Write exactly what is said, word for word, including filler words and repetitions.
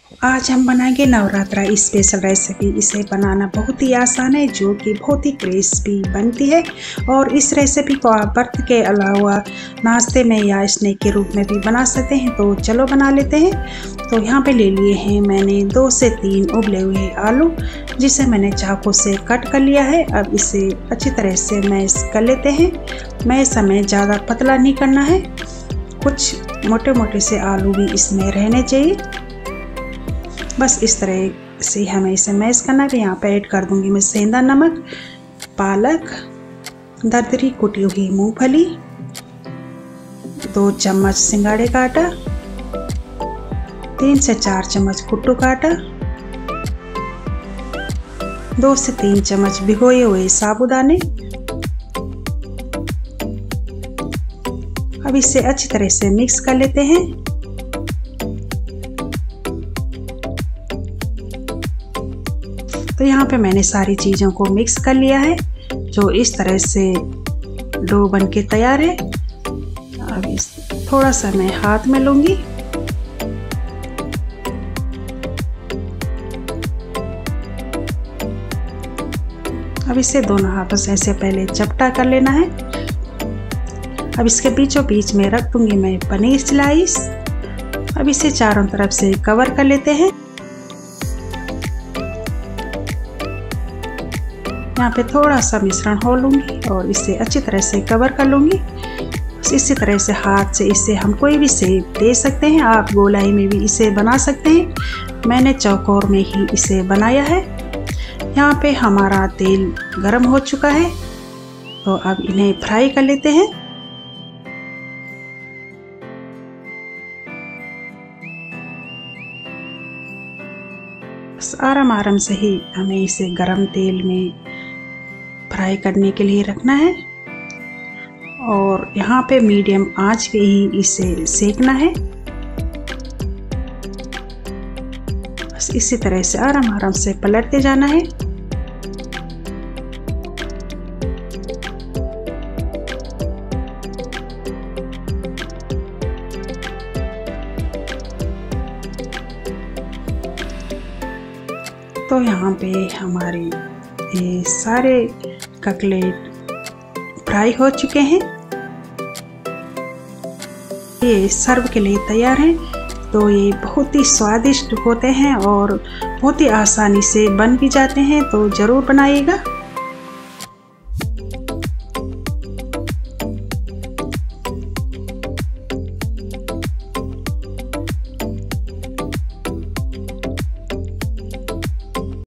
आज हम बनाएंगे नवरात्रा स्पेशल रेसिपी। इसे बनाना बहुत ही आसान है, जो कि बहुत ही क्रिस्पी बनती है। और इस रेसिपी को आप व्रत के अलावा नाश्ते में या स्नैक के रूप में भी बना सकते हैं। तो चलो बना लेते हैं। तो यहाँ पे ले लिए हैं मैंने दो से तीन उबले हुए आलू, जिसे मैंने चाकू से कट कर लिया है। अब इसे अच्छी तरह से मैश कर लेते हैं। मैश हमें ज़्यादा पतला नहीं करना है, कुछ मोटे मोटे से आलू भी इसमें रहने चाहिए। बस इस तरह से हमें इसे मैश करना है। यहाँ पे ऐड कर दूंगी मैं सेंधा नमक, पालक, दरदरी कुटी हुई मूंगफली, दो चम्मच सिंगाड़े का आटा, तीन से चार चम्मच कुट्टू का आटा, दो से तीन चम्मच भिगोए हुए साबुदाने। अब इसे अच्छी तरह से मिक्स कर लेते हैं। तो यहाँ पे मैंने सारी चीज़ों को मिक्स कर लिया है, जो इस तरह से डो बन के तैयार है। अब इस थोड़ा सा मैं हाथ में लूँगी। अब इसे दोनों हाथों से ऐसे पहले चपटा कर लेना है। अब इसके बीचों बीच में रख दूंगी मैं पनीर स्लाइस। अब इसे चारों तरफ से कवर कर लेते हैं। यहाँ पे थोड़ा सा मिश्रण हो लूँगी और इसे अच्छी तरह से कवर कर लूँगी। इसी तरह से हाथ से इसे हम कोई भी शेप दे सकते हैं। आप गोलाई में भी इसे बना सकते हैं, मैंने चौकोर में ही इसे बनाया है। यहाँ पे हमारा तेल गरम हो चुका है, तो अब इन्हें फ्राई कर लेते हैं। आराम आराम से ही हमें इसे गरम तेल में फ्राई करने के लिए रखना है। और यहाँ पे मीडियम आंच पे ही इसे सेकना है। बस इसी तरह से आराम आराम से पलटते जाना है। तो यहाँ पे हमारे ये सारे कटलेट फ्राई हो चुके हैं। ये सर्व के लिए तैयार हैं। तो ये बहुत ही स्वादिष्ट होते हैं और बहुत ही आसानी से बन भी जाते हैं। तो ज़रूर बनाइएगा।